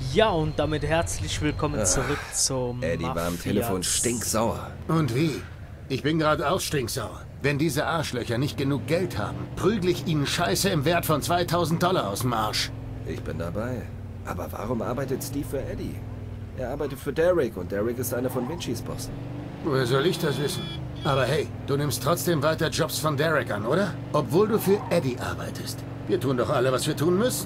Ja, und damit herzlich willkommen zurück zum Eddie war am Telefon stinksauer. Und wie? Ich bin gerade auch stinksauer. Wenn diese Arschlöcher nicht genug Geld haben, prügel ich ihnen Scheiße im Wert von $2000 aus dem Arsch. Ich bin dabei. Aber warum arbeitet Steve für Eddie? Er arbeitet für Derek und Derek ist einer von Vincis Bossen. Woher soll ich das wissen? Aber hey, du nimmst trotzdem weiter Jobs von Derek an, oder? Obwohl du für Eddie arbeitest. Wir tun doch alle, was wir tun müssen.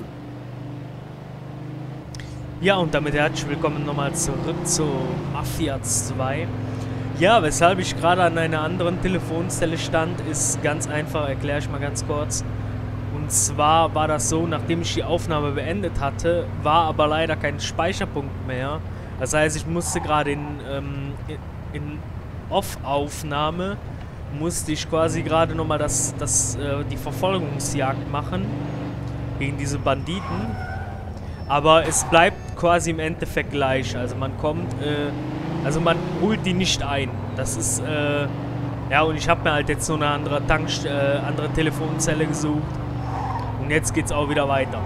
Ja, und damit herzlich willkommen nochmal zurück zu Mafia 2. Ja, weshalb ich gerade an einer anderen Telefonzelle stand, ist ganz einfach, erkläre ich mal ganz kurz. Und zwar war das so, nachdem ich die Aufnahme beendet hatte, war aber leider kein Speicherpunkt mehr. Das heißt, ich musste gerade in Off-Aufnahme, musste ich quasi gerade nochmal die Verfolgungsjagd machen gegen diese Banditen. Aber es bleibt quasi im Endeffekt gleich. Also man kommt, man holt die nicht ein. Das ist, ja, und ich habe mir halt jetzt so eine andere andere Telefonzelle gesucht. Und jetzt geht's auch wieder weiter.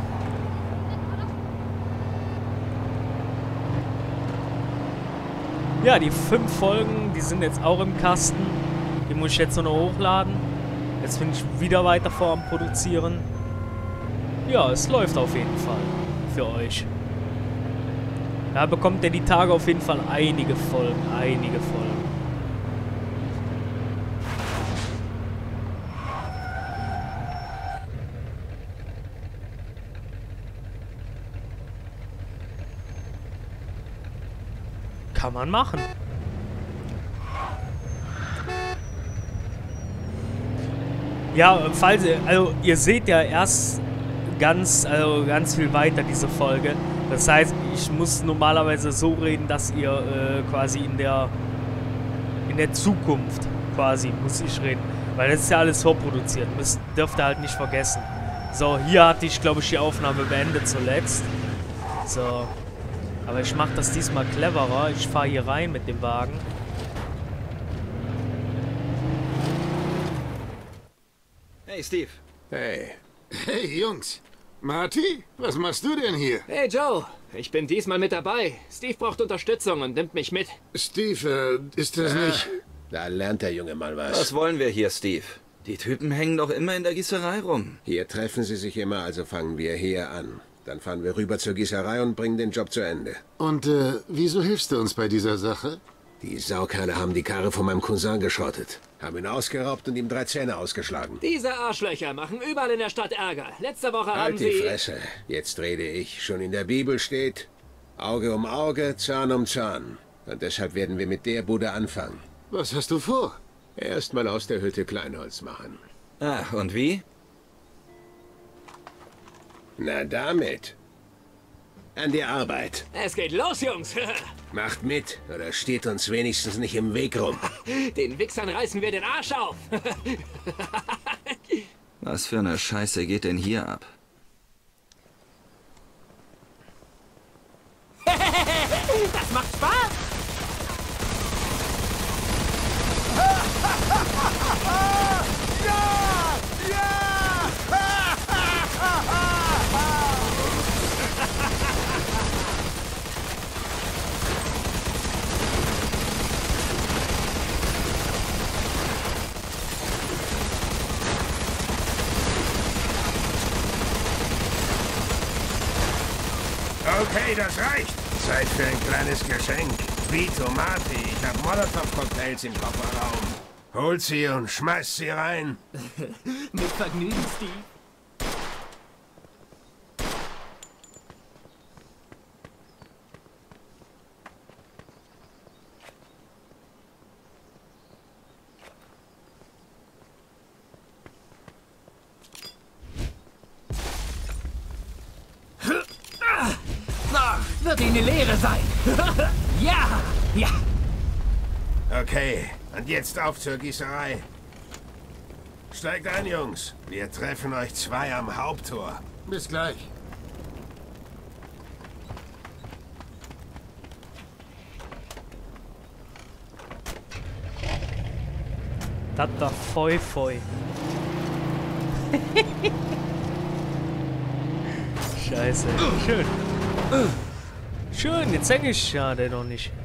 Ja, die 5 Folgen, die sind jetzt auch im Kasten. Die muss ich jetzt noch hochladen. Jetzt bin ich wieder weiter vor am Produzieren. Ja, es läuft auf jeden Fall für euch. Da bekommt ihr die Tage auf jeden Fall einige Folgen. Kann man machen. Ja, falls ihr seht ja erst ganz viel weiter diese Folge. Das heißt, ich muss normalerweise so reden, dass ihr quasi in der Zukunft quasi muss ich reden. Weil das ist ja alles vorproduziert. Dürft ihr halt nicht vergessen. So, hier hatte ich, glaube ich, die Aufnahme beendet zuletzt. So. Aber ich mache das diesmal cleverer. Ich fahre hier rein mit dem Wagen. Hey, Steve. Hey. Hey, Jungs. Marty, was machst du denn hier? Hey, Joe. Ich bin diesmal mit dabei. Steve braucht Unterstützung und nimmt mich mit. Steve, ist das nicht... Da lernt der Junge mal was. Was wollen wir hier, Steve? Die Typen hängen doch immer in der Gießerei rum. Hier treffen sie sich immer, also fangen wir hier an. Dann fahren wir rüber zur Gießerei und bringen den Job zu Ende. Und, wieso hilfst du uns bei dieser Sache? Die Saukerle haben die Karre von meinem Cousin geschrottet. Haben ihn ausgeraubt und ihm 3 Zähne ausgeschlagen. Diese Arschlöcher machen überall in der Stadt Ärger. Letzte Woche haben Halt sie... die Fresse. Jetzt rede ich. Schon in der Bibel steht, Auge um Auge, Zahn um Zahn. Und deshalb werden wir mit der Bude anfangen. Was hast du vor? Erstmal aus der Hütte Kleinholz machen. Ach, und wie? Na damit. An die Arbeit. Es geht los, Jungs. Macht mit, oder steht uns wenigstens nicht im Weg rum. Den Wichsern reißen wir den Arsch auf. Was für eine Scheiße geht denn hier ab? Das macht Spaß. Okay, das reicht. Zeit für ein kleines Geschenk. Vito, Marty, ich hab Molotow-Cocktails im Kofferraum. Holt sie und schmeißt sie rein. Mit Vergnügen, Steve. Wird Ihnen eine Lehre sein. Ja, ja. Okay, und jetzt auf zur Gießerei. Steigt ein, Jungs. Wir treffen euch 2 am Haupttor. Bis gleich. Das da Foi. Scheiße. Schön. Schön, jetzt hänge ich. Ja, der doch nicht.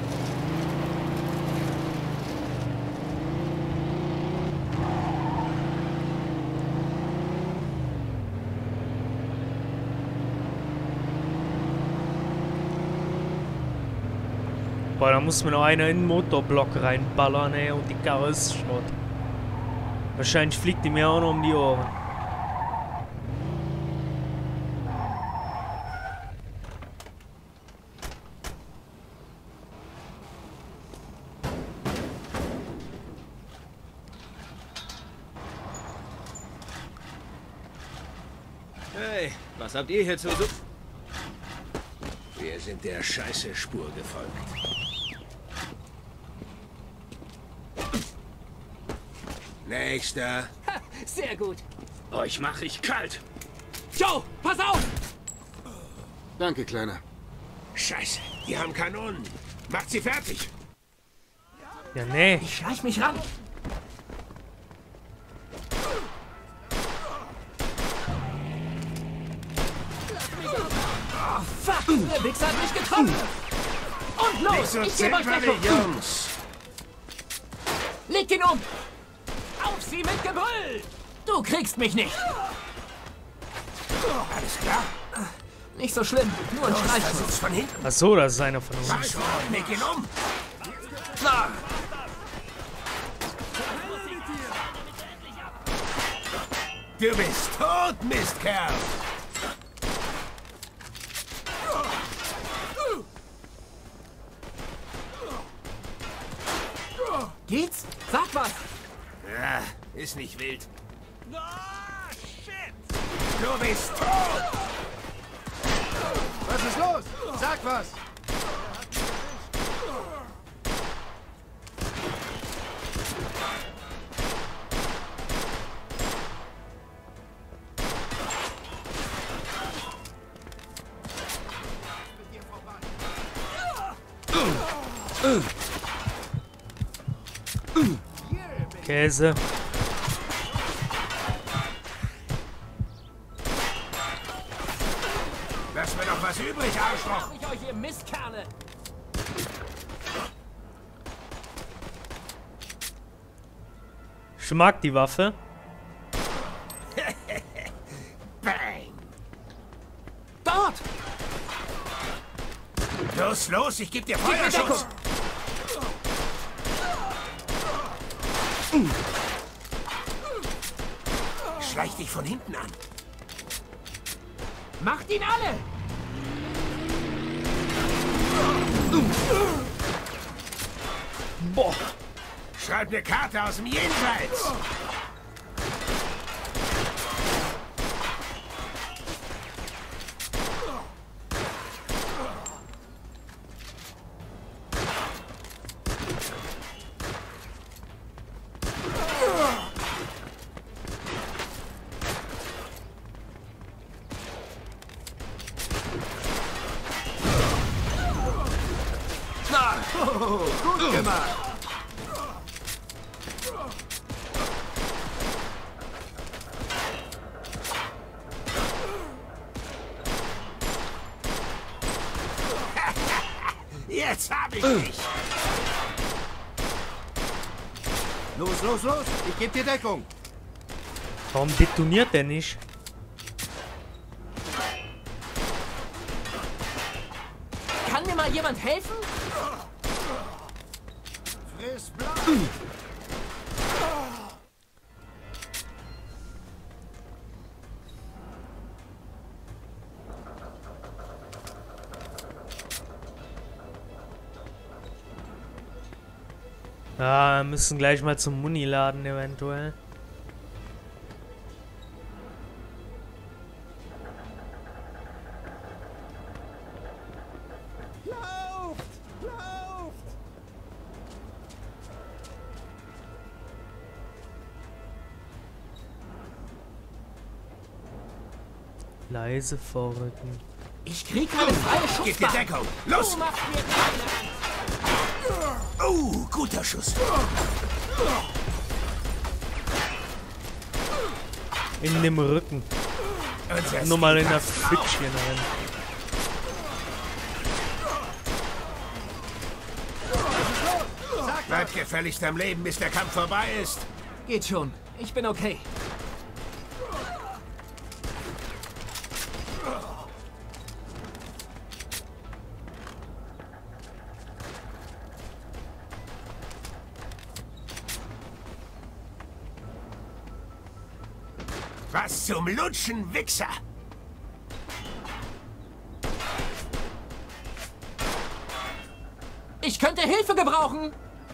Boah, da muss mir noch einer in den Motorblock reinballern, ey, und die Karre ist Schrott. Wahrscheinlich fliegt die mir auch noch um die Ohren. Hey, was habt ihr hier zu suchen? Wir sind der scheiße Spur gefolgt. Nächster. Ha, sehr gut. Euch mach ich kalt. Joe, pass auf! Danke, Kleiner. Scheiße, die haben Kanonen. Macht sie fertig. Ja, nee. Ich schleich mich ran. Oh, fuck! Der Wichser hat mich getroffen! Und los! Nicht so Ich gebe euch zimperlich, Deckung! Jungs. Leg ihn um! Auf sie mit Gebrüll! Du kriegst mich nicht! Alles klar? Nicht so schlimm, nur ein Streich. Versuch's von hinten. Ach so, das ist einer von uns. Mach schon, leg ihn um. Na, Du bist tot, Mistkerl. geht's? Sag was! Ja, ist nicht wild. Du bist tot. Was ist los? Sag was! Käse. Lass mir noch was übrig, Arschloch. Ich euch, ihr Mistkerle! Ich mag die Waffe. Bang. Dort! Los, los, ich geb dir Gib mir Feuerschutz. Deckung! Schleich dich von hinten an. Macht ihn alle! Boah. Schreib eine Karte aus dem Jenseits. Gut gemacht! Jetzt hab ich dich. Los, los, los! Ich gebe dir Deckung! Warum detoniert der nicht? Kann mir mal jemand helfen? Friss Blut! Ja, wir müssen gleich mal zum Muni-Laden eventuell. Lauft! Lauft! Leise vorrücken. Ich krieg keine freie Gib dir Schussbahn! Deckung. Los. Du machst mir keine Angst! Guter Schuss. In dem Rücken. Unser Nur mal in Steve der hat's drauf. Pfütschchen rein. Bleib gefälligst am Leben, bis der Kampf vorbei ist. Geht schon. Ich bin okay. Was zum Lutschen, Wichser! Ich könnte Hilfe gebrauchen.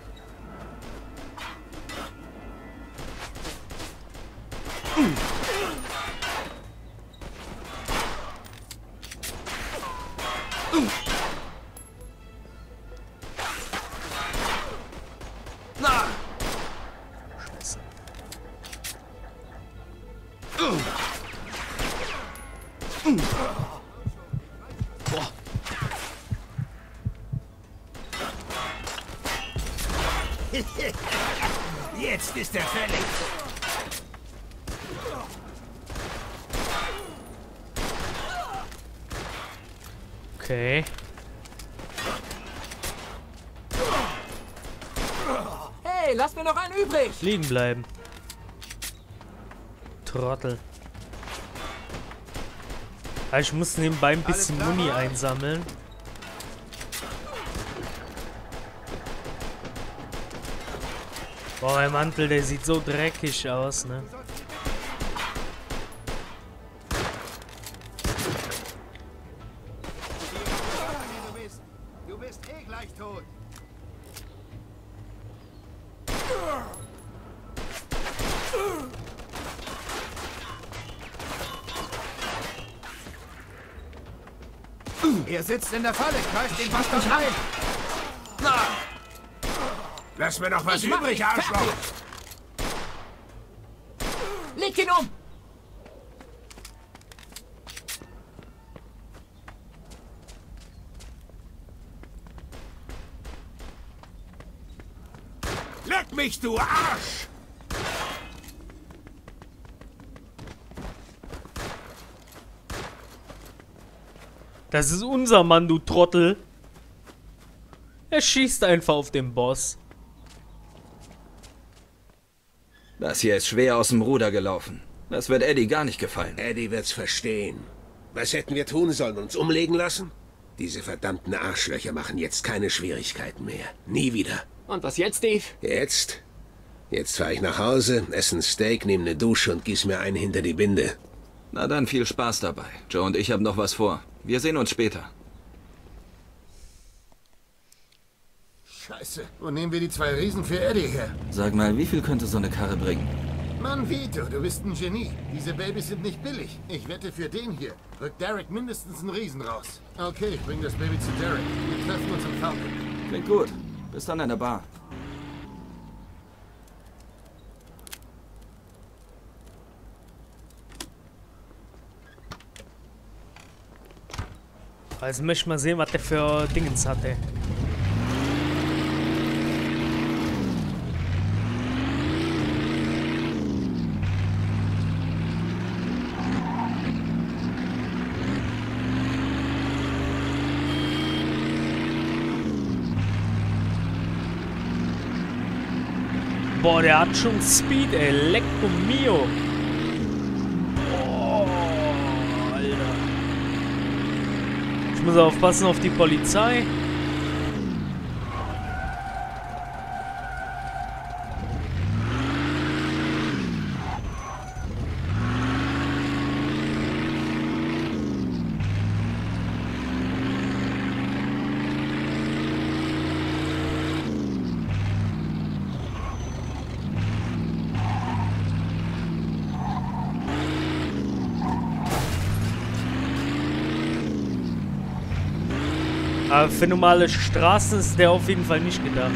Jetzt ist er fällig. Okay. Hey, lass mir noch einen übrig. Liegen bleiben. Trottel. Ah, ich muss nebenbei ein bisschen Muni einsammeln. Boah, mein Mantel, der sieht so dreckig aus, ne? Du bist eh gleich tot. Er sitzt in der Falle, greift ihn fast nicht rein. Na! Lass mir noch was Ich mach übrig, dich Arschloch! fertig. Leg ihn um! Leck mich, du Arsch! Das ist unser Mann, du Trottel. Er schießt einfach auf den Boss. Das hier ist schwer aus dem Ruder gelaufen. Das wird Eddie gar nicht gefallen. Eddie wird's verstehen. Was hätten wir tun sollen? Uns umlegen lassen? Diese verdammten Arschlöcher machen jetzt keine Schwierigkeiten mehr. Nie wieder. Und was jetzt, Steve? Jetzt? Jetzt fahre ich nach Hause, esse ein Steak, nehme eine Dusche und gieß mir einen hinter die Binde. Na dann, viel Spaß dabei. Joe und ich haben noch was vor. Wir sehen uns später. Scheiße. Wo nehmen wir die 2 Riesen für Eddie her? Sag mal, wie viel könnte so eine Karre bringen? Mann, Vito, du bist ein Genie. Diese Babys sind nicht billig. Ich wette für den hier. Rückt Derek mindestens einen Riesen raus. Okay, ich bring das Baby zu Derek. Wir treffen uns im Falcon. Klingt gut. Bis dann in der Bar. Also möchte ich mal sehen, was der für Dingens hatte. Boah, der hat schon Speed, ey. Lecco mio. Oh, Alter. Ich muss aufpassen auf die Polizei. Aber für normale Straßen ist der auf jeden Fall nicht gedacht.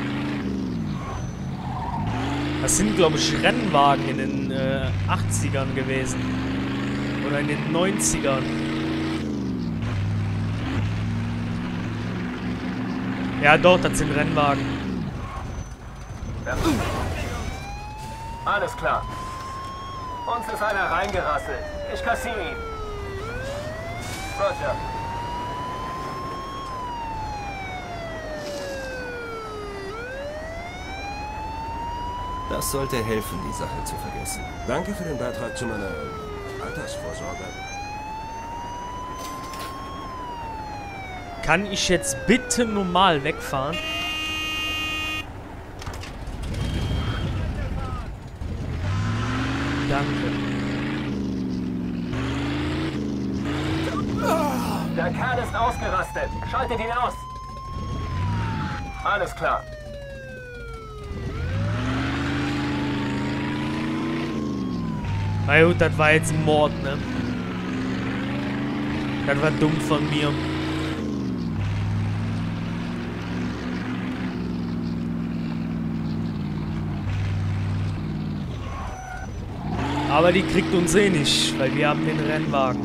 Das sind, glaube ich, Rennwagen in den 80ern gewesen. Oder in den 90ern. Ja, doch, das sind Rennwagen. Alles klar. Uns ist einer reingerasselt. Ich kassiere ihn. Roger. Das sollte helfen, die Sache zu vergessen. Danke für den Beitrag zu meiner Altersvorsorge. Kann ich jetzt bitte normal wegfahren? Danke. Der Kerl ist ausgerastet. Schaltet ihn aus. Alles klar. Na gut, das war jetzt ein Mord, ne? Das war dumm von mir. Aber die kriegt uns eh nicht, weil wir haben den Rennwagen.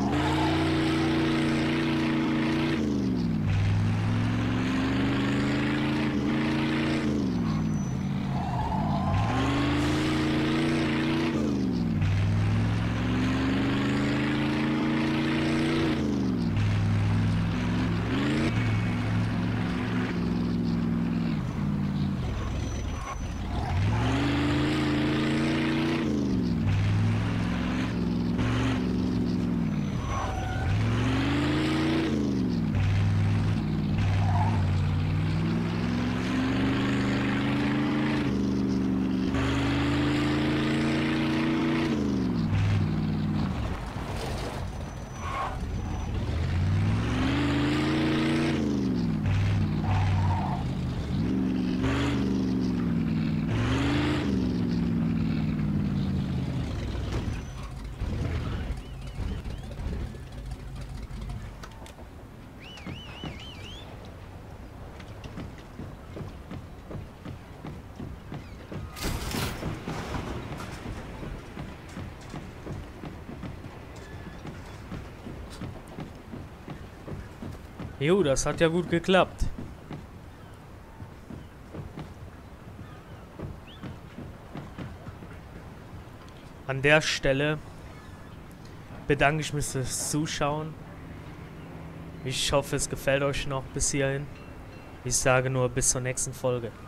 Jo, das hat ja gut geklappt. An der Stelle bedanke ich mich fürs Zuschauen. Ich hoffe, es gefällt euch noch bis hierhin. Ich sage nur bis zur nächsten Folge.